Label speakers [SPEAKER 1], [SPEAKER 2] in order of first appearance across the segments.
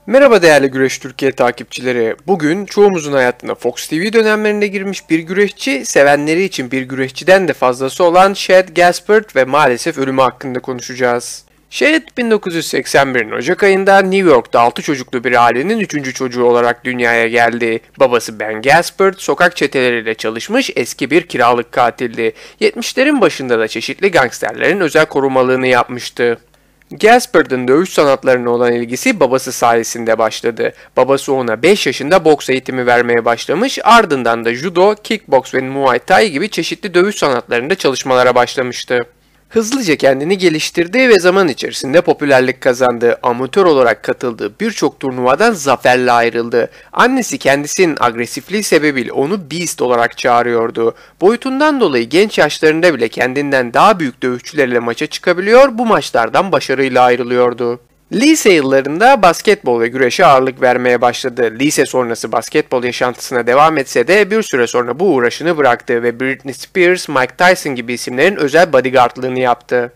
[SPEAKER 1] Merhaba değerli Güreş Türkiye takipçileri. Bugün çoğumuzun hayatına Fox TV dönemlerinde girmiş bir güreşçi, sevenleri için bir güreşçiden de fazlası olan Shad Gaspard ve maalesef ölümü hakkında konuşacağız. Shad 1981'in Ocak ayında New York'ta 6 çocuklu bir ailenin 3. çocuğu olarak dünyaya geldi. Babası Ben Gaspard sokak çeteleriyle çalışmış eski bir kiralık katildi. 70'lerin başında da çeşitli gangsterlerin özel korumalığını yapmıştı. Gaspard'ın dövüş sanatlarına olan ilgisi babası sayesinde başladı. Babası ona 5 yaşında boks eğitimi vermeye başlamış, ardından da judo, kickboks ve muay thai gibi çeşitli dövüş sanatlarında çalışmalara başlamıştı. Hızlıca kendini geliştirdi ve zaman içerisinde popülerlik kazandı. Amatör olarak katıldığı birçok turnuvadan zaferle ayrıldı. Annesi kendisinin agresifliği sebebiyle onu Beast olarak çağırıyordu. Boyutundan dolayı genç yaşlarında bile kendinden daha büyük dövüşçülerle maça çıkabiliyor, bu maçlardan başarıyla ayrılıyordu. Lise yıllarında basketbol ve güreşe ağırlık vermeye başladı. Lise sonrası basketbol yaşantısına devam etse de bir süre sonra bu uğraşını bıraktı ve Britney Spears, Mike Tyson gibi isimlerin özel bodyguardlığını yaptı.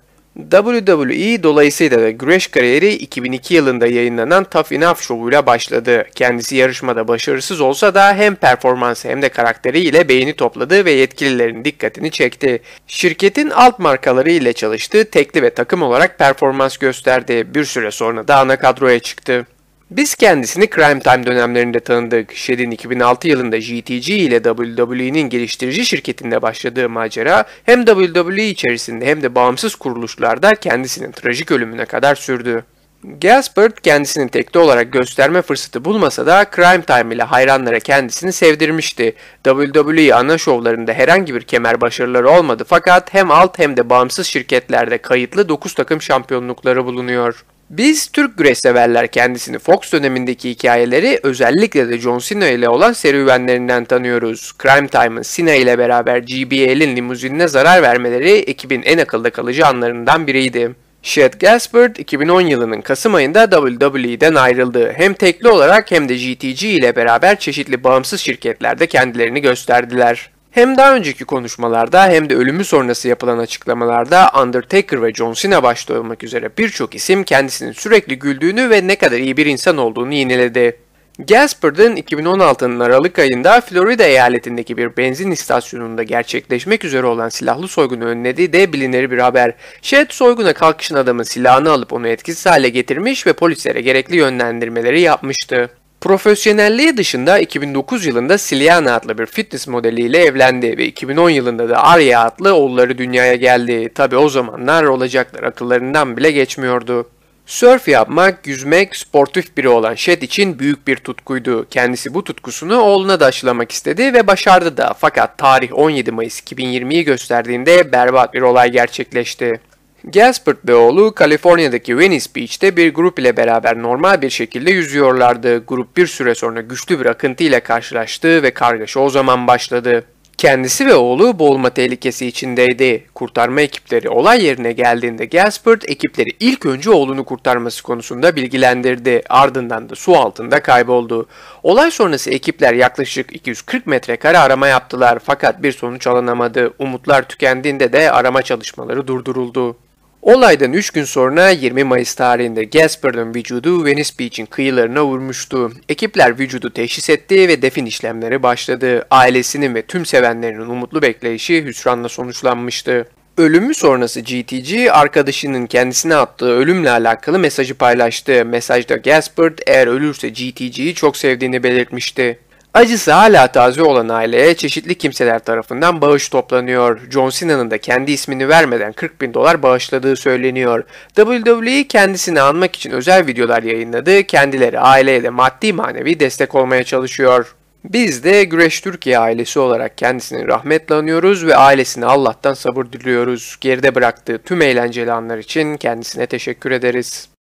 [SPEAKER 1] WWE dolayısıyla da güreş kariyeri 2002 yılında yayınlanan Tough Enough şovuyla başladı. Kendisi yarışmada başarısız olsa da hem performansı hem de karakteriyle beğeni topladı ve yetkililerin dikkatini çekti. Şirketin alt markaları ile çalıştığı tekli ve takım olarak performans gösterdi. Bir süre sonra da ana kadroya çıktı. Biz kendisini Crime Time dönemlerinde tanıdık. Shad'in 2006 yılında GTG ile WWE'nin geliştirici şirketinde başladığı macera hem WWE içerisinde hem de bağımsız kuruluşlarda kendisinin trajik ölümüne kadar sürdü. Gaspard kendisini tekli olarak gösterme fırsatı bulmasa da Crime Time ile hayranlara kendisini sevdirmişti. WWE ana şovlarında herhangi bir kemer başarıları olmadı fakat hem alt hem de bağımsız şirketlerde kayıtlı 9 takım şampiyonlukları bulunuyor. Biz Türk güreş severler kendisini Fox dönemindeki hikayeleri özellikle de John Cena ile olan serüvenlerinden tanıyoruz. Crime Time'ın Cena ile beraber GBL'in limuzinine zarar vermeleri ekibin en akılda kalıcı anlarından biriydi. Shad Gaspard 2010 yılının Kasım ayında WWE'den ayrıldı. Hem tekli olarak hem de GTG ile beraber çeşitli bağımsız şirketlerde kendilerini gösterdiler. Hem daha önceki konuşmalarda hem de ölümü sonrası yapılan açıklamalarda Undertaker ve John Cena başta olmak üzere birçok isim kendisinin sürekli güldüğünü ve ne kadar iyi bir insan olduğunu yineledi. Gaspard'ın 2016'nın Aralık ayında Florida eyaletindeki bir benzin istasyonunda gerçekleşmek üzere olan silahlı soygunu önlediği de bilinir bir haber. Shad soyguna kalkışın adamın silahını alıp onu etkisiz hale getirmiş ve polislere gerekli yönlendirmeleri yapmıştı. Profesyonelliği dışında 2009 yılında Siliana adlı bir fitness modeliyle evlendi ve 2010 yılında da Arya adlı oğulları dünyaya geldi. Tabi o zamanlar olacaklar akıllarından bile geçmiyordu. Sörf yapmak, yüzmek, sportif biri olan Shad için büyük bir tutkuydu. Kendisi bu tutkusunu oğluna da aşılamak istedi ve başardı da fakat tarih 17 Mayıs 2020'yi gösterdiğinde berbat bir olay gerçekleşti. Gaspard ve oğlu Kaliforniya'daki Venice Beach'te bir grup ile beraber normal bir şekilde yüzüyorlardı. Grup bir süre sonra güçlü bir akıntı ile karşılaştı ve kargaşa o zaman başladı. Kendisi ve oğlu boğulma tehlikesi içindeydi. Kurtarma ekipleri olay yerine geldiğinde Gaspard ekipleri ilk önce oğlunu kurtarması konusunda bilgilendirdi. Ardından da su altında kayboldu. Olay sonrası ekipler yaklaşık 240 metrekare arama yaptılar fakat bir sonuç alınamadı. Umutlar tükendiğinde de arama çalışmaları durduruldu. Olaydan 3 gün sonra 20 Mayıs tarihinde Gaspard'ın vücudu Venice Beach'in kıyılarına vurmuştu. Ekipler vücudu teşhis etti ve defin işlemleri başladı. Ailesinin ve tüm sevenlerinin umutlu bekleyişi hüsranla sonuçlanmıştı. Ölümü sonrası GTG arkadaşının kendisine attığı ölümle alakalı mesajı paylaştı. Mesajda Gaspard eğer ölürse GTG'yi çok sevdiğini belirtmişti. Acısı hala taze olan aileye çeşitli kimseler tarafından bağış toplanıyor. John Cena'nın da kendi ismini vermeden $40.000 bağışladığı söyleniyor. WWE kendisini anmak için özel videolar yayınladı. Kendileri aileye de maddi manevi destek olmaya çalışıyor. Biz de Güreş Türkiye ailesi olarak kendisini rahmetle anıyoruz ve ailesine Allah'tan sabır diliyoruz. Geride bıraktığı tüm eğlenceli anlar için kendisine teşekkür ederiz.